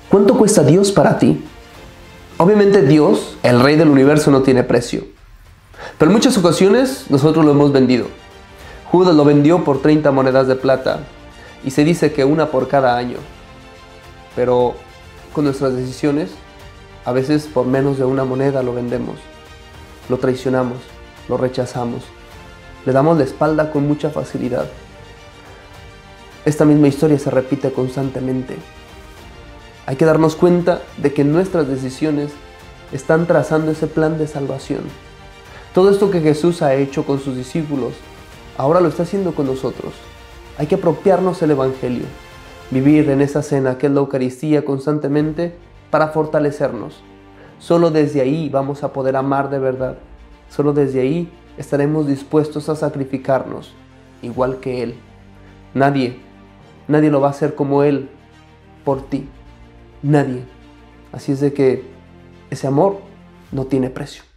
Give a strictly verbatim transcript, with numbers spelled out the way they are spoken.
¿Cuánto cuesta Dios para ti? Obviamente Dios, el Rey del universo, no tiene precio. Pero en muchas ocasiones nosotros lo hemos vendido. Judas lo vendió por treinta monedas de plata y se dice que una por cada año. Pero con nuestras decisiones, a veces por menos de una moneda lo vendemos. Lo traicionamos, lo rechazamos, le damos la espalda con mucha facilidad. Esta misma historia se repite constantemente. Hay que darnos cuenta de que nuestras decisiones están trazando ese plan de salvación. Todo esto que Jesús ha hecho con sus discípulos, ahora lo está haciendo con nosotros. Hay que apropiarnos el Evangelio, vivir en esa cena que es la Eucaristía constantemente para fortalecernos. Solo desde ahí vamos a poder amar de verdad. Solo desde ahí estaremos dispuestos a sacrificarnos, igual que Él. Nadie, nadie lo va a hacer como Él por ti. Nadie. Así es de que ese amor no tiene precio.